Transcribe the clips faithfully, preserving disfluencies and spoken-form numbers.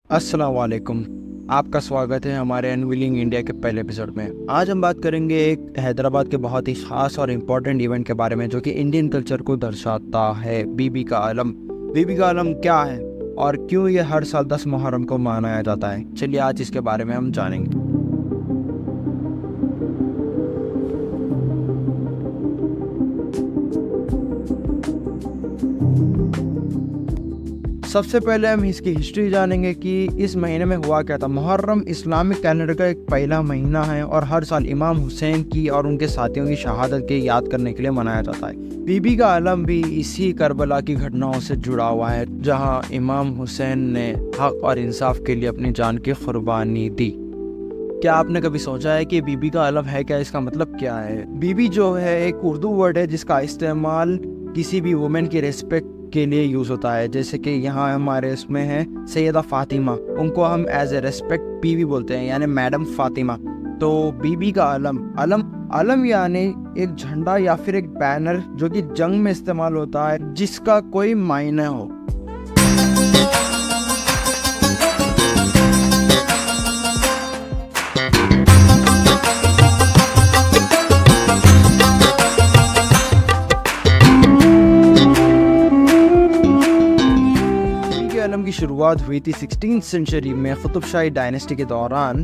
अस्सलाम वालेकुम। आपका स्वागत है हमारे अनविलिंग इंडिया के पहले एपिसोड में। आज हम बात करेंगे एक हैदराबाद के बहुत ही ख़ास और इम्पोर्टेंट इवेंट के बारे में जो कि इंडियन कल्चर को दर्शाता है, बीबी का आलम। बीबी का आलम क्या है और क्यों ये हर साल दस मुहर्रम को मनाया जाता है, चलिए आज इसके बारे में हम जानेंगे। सबसे पहले हम इसकी हिस्ट्री जानेंगे कि इस महीने में हुआ क्या था। मुहर्रम इस्लामिक कैलेंडर का एक पहला महीना है और हर साल इमाम हुसैन की और उनके साथियों की शहादत के याद करने के लिए मनाया जाता है। बीबी का आलम भी इसी करबला की घटनाओं से जुड़ा हुआ है जहां इमाम हुसैन ने हक और इंसाफ के लिए अपनी जान की कुर्बानी दी। क्या आपने कभी सोचा है कि बीबी का आलम है क्या, इसका मतलब क्या है? बीबी जो है एक उर्दू वर्ड है जिसका इस्तेमाल किसी भी वुमेन की रिस्पेक्ट के लिए यूज़ होता है। जैसे कि यहाँ हमारे इसमें है सैयदा फातिमा, उनको हम एज ए रेस्पेक्ट बीबी बोलते हैं, यानी मैडम फातिमा। तो बीबी का आलम आलम आलम यानी एक झंडा या फिर एक बैनर जो कि जंग में इस्तेमाल होता है, जिसका कोई मायने हो। आलम की शुरुआत हुई थी सिक्सटीन सेंचुरी में कुतुब शाही डायनेस्टी के दौरान,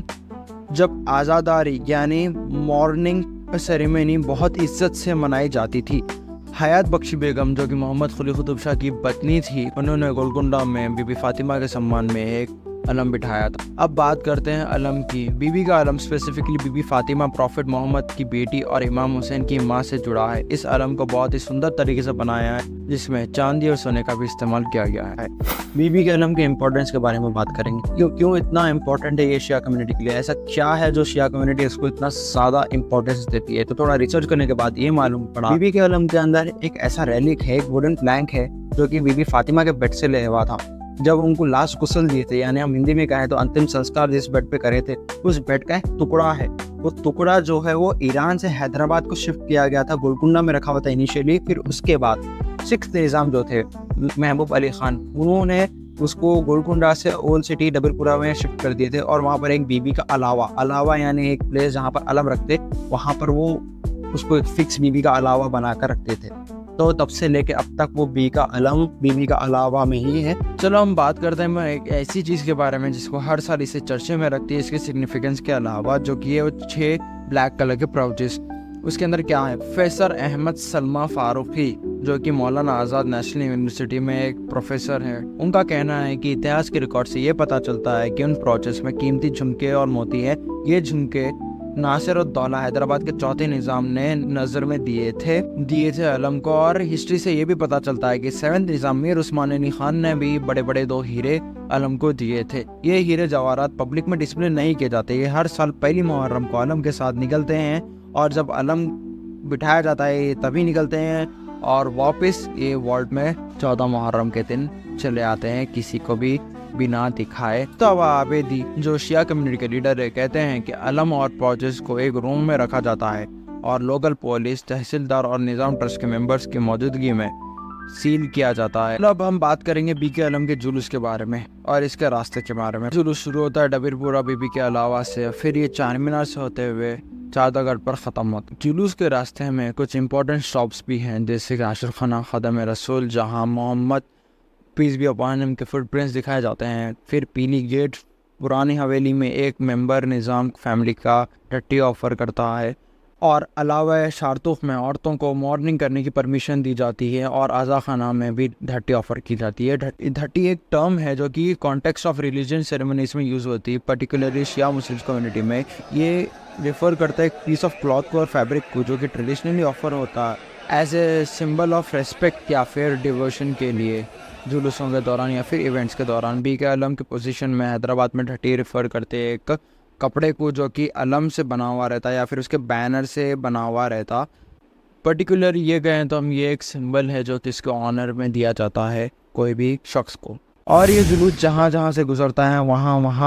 जब आज़ादारी यानी मॉर्निंग सेरेमनी बहुत इज्जत से मनाई जाती थी। हयात बख्शी बेगम जो कि मोहम्मद कुली कुतुब शाह की पत्नी थी, उन्होंने गोलकुंडा में बीबी फातिमा के सम्मान में एक अलम बिठाया था। अब बात करते हैं अलम की। बीबी का अलम स्पेसिफिकली बीबी फातिमा प्रॉफिट मोहम्मद की बेटी और इमाम हुसैन की मां से जुड़ा है। इस अलम को बहुत ही सुंदर तरीके से बनाया है जिसमें चांदी और सोने का भी इस्तेमाल किया गया है। बीबी के अलम के इम्पोर्टेंस के बारे में बात करेंगे। क्यों क्यों इतना इम्पोर्टेंट है ये शिया कम्युनिटी के लिए? ऐसा क्या है जो शिया कम्युनिटी इसको इतना ज़्यादा इम्पोर्टेंस देती है? तो थोड़ा रिसर्च करने के बाद ये मालूम पड़ा, बीबी के अलम के अंदर एक ऐसा रेलिक है, एक वुडन प्लैंक है जो कि बीबी फातिमा के बेड से ले हुआ था। जब उनको लास्ट गुस्ल दिए थे, यानी हम हिंदी में कहें तो अंतिम संस्कार जिस बेड पे करे थे, उस बेड का एक टुकड़ा है। वो टुकड़ा जो है वो ईरान से हैदराबाद को शिफ्ट किया गया था, गोलकुंडा में रखा हुआ था इनिशियली। फिर उसके बाद सिक्स्थ निज़ाम जो थे महबूब अली खान, उन्होंने उसको गोलकुंडा से ओल्ड सिटी डबलपुरा में शिफ्ट कर दिए थे और वहाँ पर एक बीबी का अलावा अलावा यानी एक प्लेस जहाँ पर अलम रखते, वहाँ पर वो उसको एक फिक्स बीबी का अलावा बनाकर रखते थे। तो तब से लेके अब तक वो बी का अलम बीबी का अलावा में ही है। चलो हम बात करते हैं एक ऐसी चीज़ के बारे में जिसको हर साल इसे चर्चे में रखती है, इसके सिग्निफिकेंस के अलावा, जो कि है छः ब्लैक कलर के प्राउचेस। उसके अंदर क्या है? प्रोफेसर अहमद सलमा फारूकी जो कि मौलाना आज़ाद नेशनल यूनिवर्सिटी में एक प्रोफेसर हैं, उनका कहना है कि इतिहास के रिकॉर्ड से ये पता चलता है कि उन प्राउचेस में कीमती झुमके और मोती है। ये झुमके नासिरुद्दौला हैदराबाद के चौथे निज़ाम ने नज़र में दिए थे दिए थे अलम को। और हिस्ट्री से ये भी पता चलता है कि सेवन्थ निज़ाम मीर उस्मान अली खान ने भी बड़े बड़े दो हीरे अलम को दिए थे। ये हीरे जवाहरात पब्लिक में डिस्प्ले नहीं किए जाते, ये हर साल पहली मुहर्रम को अलम के साथ निकलते हैं और जब अलम बिठाया जाता है ये तभी निकलते हैं और वापस ये वर्ल्ड में चौदह मुहर्रम के दिन चले आते हैं, किसी को भी बिना दिखाए। तो आबेदी जो शिया कम्युनिटी के लीडर है, कहते हैं कि अलम और प्राउचेस को एक रूम में रखा जाता है और लोकल पुलिस, तहसीलदार और निज़ाम ट्रस्ट के मेंबर्स की मौजूदगी में सील किया जाता है। अब हम बात करेंगे बी के अलम के जुलूस के बारे में और इसके रास्ते के बारे में। जुलूस शुरू होता है डबीरपुरा बीबी के अलावा से, फिर ये चार मीनार से होते हुए चादरगढ़ पर ख़त्म होता। जुलूस के रास्ते में कुछ इंपॉर्टेंट स्टॉप्स भी हैं, जैसे कि आशिर खाना खदम रसूल जहाँ Mohammad peace be upon him के फुटप्रिंट्स दिखाए जाते हैं। फिर पीली गेट पुरानी हवेली में एक मेंबर निज़ाम फैमिली का टट्टी ऑफर करता है और अलावा शारतुख में औरतों को मॉर्निंग करने की परमिशन दी जाती है और आज़ा खाना में भी धट्टी ऑफर की जाती है। धट्टी एक टर्म है जो कि कॉन्टेक्स्ट ऑफ रिलीजन सेरेमनीज में यूज़ होती है, पर्टिकुलरली शिया मुस्लिम कम्युनिटी में। ये रेफर करता है एक पीस ऑफ क्लॉथ को और फैब्रिक को जो कि ट्रेडिशनली ऑफर होता है as a symbol of respect या फिर डिवोशन के लिए जुलूसों के दौरान या फिर इवेंट्स के दौरान। बी के अलम के पोजीशन में हैदराबाद में धट्टी रेफर करते हैं एक कपड़े को जो कि अलम से बना हुआ रहता है या फिर उसके बैनर से बना हुआ रहता। पर्टिकुलर ये कहें तो हम ये एक सिंबल है जो कि इसके ऑनर में दिया जाता है कोई भी शख्स को। और ये जुलूस जहाँ जहाँ से गुजरता है वहाँ वहाँ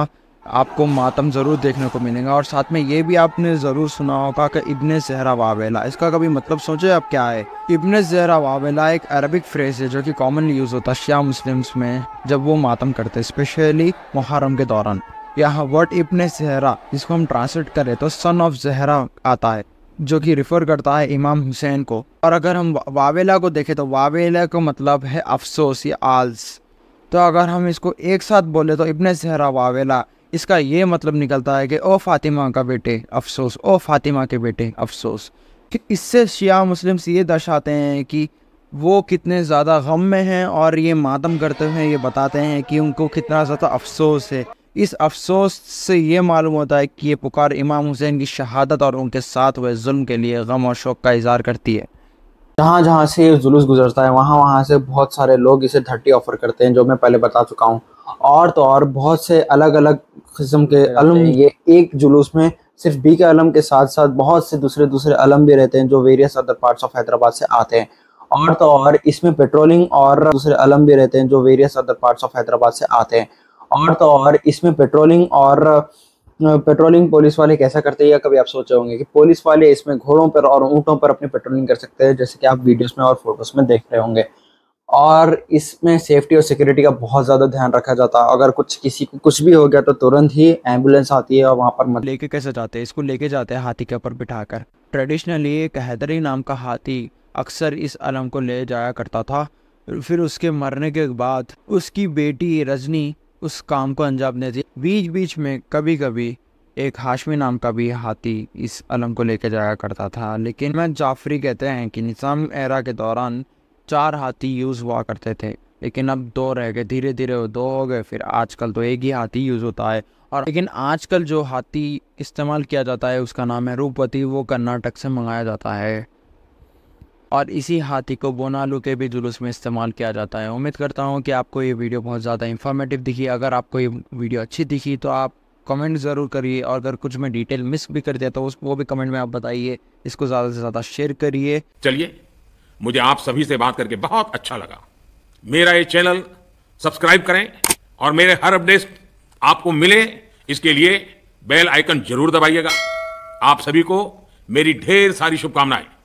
आपको मातम ज़रूर देखने को मिलेगा। और साथ में ये भी आपने ज़रूर सुना होगा कि इब्न ज़हरा वावेला, इसका कभी मतलब सोचे आप क्या है। इब्न ज़हरा वावेला एक अरबिक फ्रेज़ है जो कि कॉमनली यूज़ होता है शिया मुस्लिम्स में जब वो मातम करते हैं, स्पेशली मुहर्रम के दौरान। यहाँ वर्ड इब्न ज़हरा जिसको हम ट्रांसलेट करें तो सन ऑफ ज़हरा आता है, जो कि रिफ़र करता है इमाम हुसैन को। और अगर हम वावेला को देखें तो वावेला का मतलब है अफसोस या आल्स। तो अगर हम इसको एक साथ बोले तो इब्न ज़हरा वावेला, इसका ये मतलब निकलता है कि ओ फातिमा का बेटे अफसोस, ओ फातिमा के बेटे अफसोस। कि इससे शिया मुस्लिम्स ये दर्शाते हैं कि वो कितने ज़्यादा गम में हैं और ये मातम करते हुए ये बताते हैं कि उनको कितना ज़्यादा अफसोस है। इस अफसोस से ये मालूम होता है कि ये पुकार इमाम हुसैन की शहादत और उनके साथ हुए जुल्म के लिए गम और शौक़ का इज़हार करती है। जहाँ जहाँ से ये जुलूस गुजरता है वहाँ वहाँ से बहुत सारे लोग इसे धट्टी ऑफर करते हैं, जो मैं पहले बता चुका हूँ। और तो और बहुत से अलग अलग किस्म के अलम, ये एक जुलूस में सिर्फ बी के अलम के साथ साथ बहुत से दूसरे दूसरे अलम भी रहते हैं जो various other parts of Hyderabad से आते हैं। और तो और इसमें पेट्रोलिंग और दूसरे अलम भी रहते हैं जो various other parts of Hyderabad से आते हैं। और तो और इसमें पेट्रोलिंग और पेट्रोलिंग पुलिस वाले कैसा करते हैं, या कभी आप सोचे होंगे कि पुलिस वाले इसमें घोड़ों पर और ऊँटों पर अपनी पेट्रोलिंग कर सकते हैं, जैसे कि आप वीडियोस में और फोटोज में देख रहे होंगे। और इसमें सेफ्टी और सिक्योरिटी का बहुत ज़्यादा ध्यान रखा जाता है। अगर कुछ किसी को कुछ भी हो गया तो तुरंत ही एम्बुलेंस आती है और वहाँ पर मत लेके कैसे जाते हैं, इसको लेके जाते हैं हाथी के ऊपर बिठाकर। ट्रेडिशनली एक हैदरी नाम का हाथी अक्सर इस अलम को ले जाया करता था। फिर उसके मरने के बाद उसकी बेटी रजनी उस काम को अंजाम देती। बीच बीच में कभी कभी एक हाशमी नाम का भी हाथी इस अलम को लेके जाया करता था। लेकिन मैं जाफरी कहते हैं कि निज़ाम एरा के दौरान चार हाथी यूज़ हुआ करते थे, लेकिन अब दो रह गए, धीरे धीरे वो दो हो गए, फिर आजकल तो एक ही हाथी यूज़ होता है। और लेकिन आजकल जो हाथी इस्तेमाल किया जाता है उसका नाम है रूपवती, वो कर्नाटक से मंगाया जाता है। और इसी हाथी को बोनालू के भी जुलूस में इस्तेमाल किया जाता है। उम्मीद करता हूँ कि आपको ये वीडियो बहुत ज़्यादा इन्फॉर्मेटिव दिखी। अगर आपको ये वीडियो अच्छी दिखी तो आप कमेंट ज़रूर करिए, और अगर कुछ मैं डिटेल मिस भी कर दिया तो उस वो भी कमेंट में आप बताइए। इसको ज़्यादा से ज़्यादा शेयर करिए। चलिए, मुझे आप सभी से बात करके बहुत अच्छा लगा। मेरा ये चैनल सब्सक्राइब करें और मेरे हर अपडेट आपको मिले, इसके लिए बेल आइकन जरूर दबाइएगा। आप सभी को मेरी ढेर सारी शुभकामनाएं।